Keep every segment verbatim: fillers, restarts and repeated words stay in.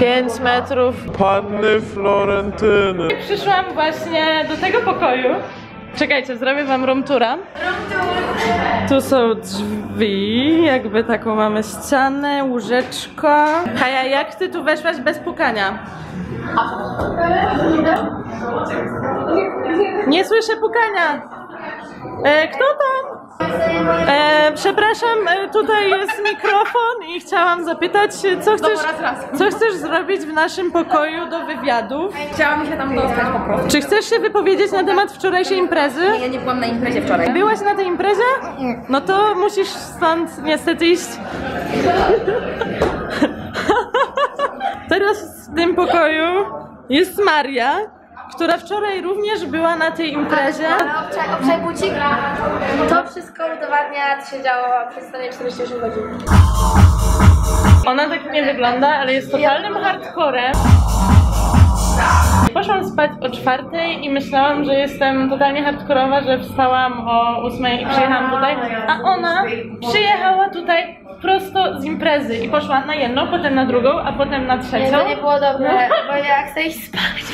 pięć metrów. Panny Florentyny. Przyszłam właśnie do tego pokoju. Czekajcie, zrobię wam room toura. Tu są drzwi, jakby taką mamy ścianę, łóżeczko. Kaja, jak ty tu weszłaś bez pukania? Nie słyszę pukania. E, kto tam? E, przepraszam, e, tutaj jest mikrofon i chciałam zapytać, co chcesz, co chcesz zrobić w naszym pokoju do wywiadu? Chciałam się tam dostać po prostu. Czy chcesz się wypowiedzieć na temat wczorajszej imprezy? Ja nie byłam na imprezie wczoraj. Byłaś na tej imprezie? No to musisz stąd niestety iść. Teraz w tym pokoju jest Maria, która wczoraj również była na tej imprezie. Ale obczaj bucik, to wszystko udowadnia, co się działo przez ostatnie czterdzieści osiem godzin. Ona tak nie wygląda, ale jest totalnym hardcorem. Poszłam spać o czwartej i myślałam, że jestem totalnie hardkorowa, że wstałam o ósmej i przyjechałam tutaj, a ona przyjechała tutaj prosto z imprezy i poszła na jedną, potem na drugą, a potem na trzecią. Nie, to nie było dobre, bo ja chcę iść spać.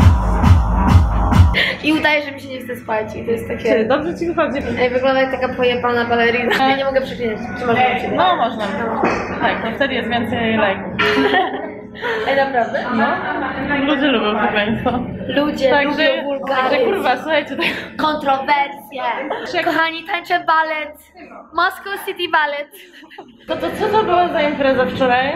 I udaje, że mi się nie chce spać i to jest takie... Dobrze ci wychodzi. Ej, wygląda jak taka pojebana balerina. Ja nie mogę przeklinać, czy można ciebie? No można. Tak, to wtedy jest więcej lajków. Ej, naprawdę? No. Ludzie lubią przekleństwo. Ludzie Także, lubią wulgaryzm. także kurwa, słuchajcie, tak. Kontrowersje. Kochani, tańczę balet. Moscow City Ballet. To, to co to była za impreza wczoraj?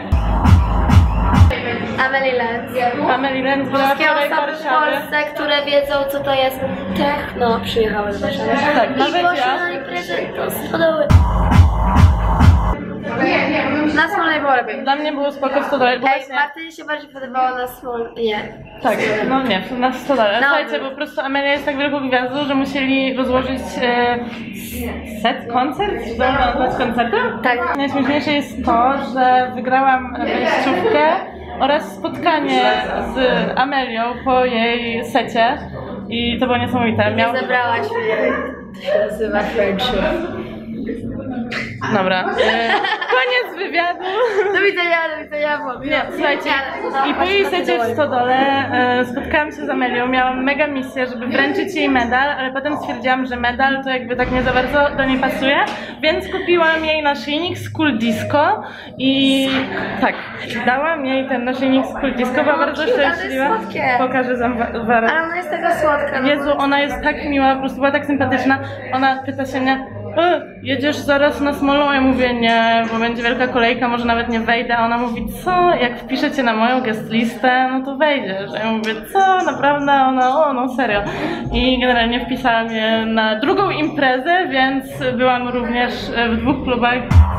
Amelie Lenz. Amelie Lenz była Wszystkie wczoraj w osoby w Warszawie. Polsce, które wiedzą, co to jest techno, przyjechały do Warszawy. Tak, I nawet poszły ja. na imprezę do stodoły. Na Smolnej było lepiej. Dla mnie było spoko w stodole. Ej, Właśnie... Martynie się bardziej podobało na Smol... Nie. Tak, no nie, na stodole. No. Słuchajcie, bo po prostu Amelia jest tak wielką gwiazdą, że musieli rozłożyć e, set koncert, czy to można nazwać koncertem? Tak. Najśmieszniejsze jest to, że wygrałam wejściówkę oraz spotkanie z Amelią po jej secie i to było niesamowite. Miał... Zabrałaś mnie. To się nazywa friendship. Dobra, e, koniec wywiadu. Do widzenia, do widzenia. Nie, słuchajcie, i po jej secie w stodole e, spotkałam się z Amelią, miałam mega misję, żeby wręczyć jej medal, ale potem stwierdziłam, że medal to jakby tak nie za bardzo do niej pasuje, więc kupiłam jej naszyjnik z Cool Disco i tak, dałam jej ten naszyjnik z Cool Disco, była bardzo szczęśliwa. Pokażę wam zaraz. Ale ona jest taka słodka. Jezu, ona jest tak miła, po prostu była tak sympatyczna. Ona pyta się mnie, e, jedziesz zaraz na Smolą? Ja mówię, nie, bo będzie wielka kolejka, może nawet nie wejdę. A ona mówi, co? Jak wpiszecie na moją guest listę, no to wejdziesz. Ja mówię, co? Naprawdę? Ona, o, no serio. I generalnie wpisałam je na drugą imprezę, więc byłam również w dwóch klubach.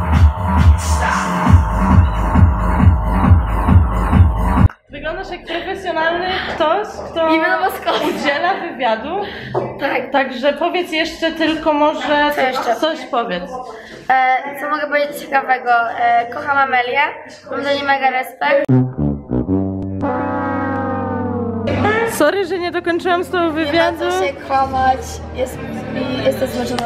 Wyglądasz jak profesjonalny ktoś, kto udziela wywiadu. Tak. Także powiedz jeszcze tylko może Co jeszcze? coś powiedz. E, co mogę powiedzieć ciekawego? E, kocham Amelię, mam do niej mega respekt. Sorry, że nie dokończyłam z tobą wywiadu. Nie ma co się kłamać, jest, jestem zmęczona.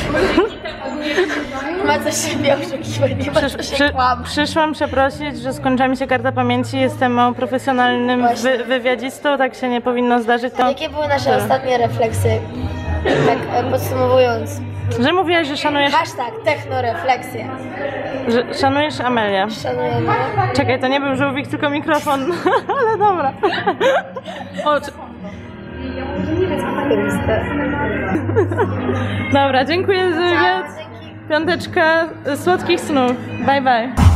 Nie ma co się oszukiwać, nie ma co się Przy, kłamać. przyszłam przeprosić, że skończyła mi się karta pamięci. Jestem mało profesjonalnym wy, wywiadzistą, tak się nie powinno zdarzyć. To... Jakie były nasze ostatnie refleksy? Tak e, podsumowując. Że mówiłaś, że szanujesz, Hashtag technorefleksja. że szanujesz Amelię. Szanujemy. Czekaj, to nie był żółwik, tylko mikrofon. Ale dobra. O, czy... Dobra, dziękuję za wywiad. Piąteczka słodkich snów. Bye bye.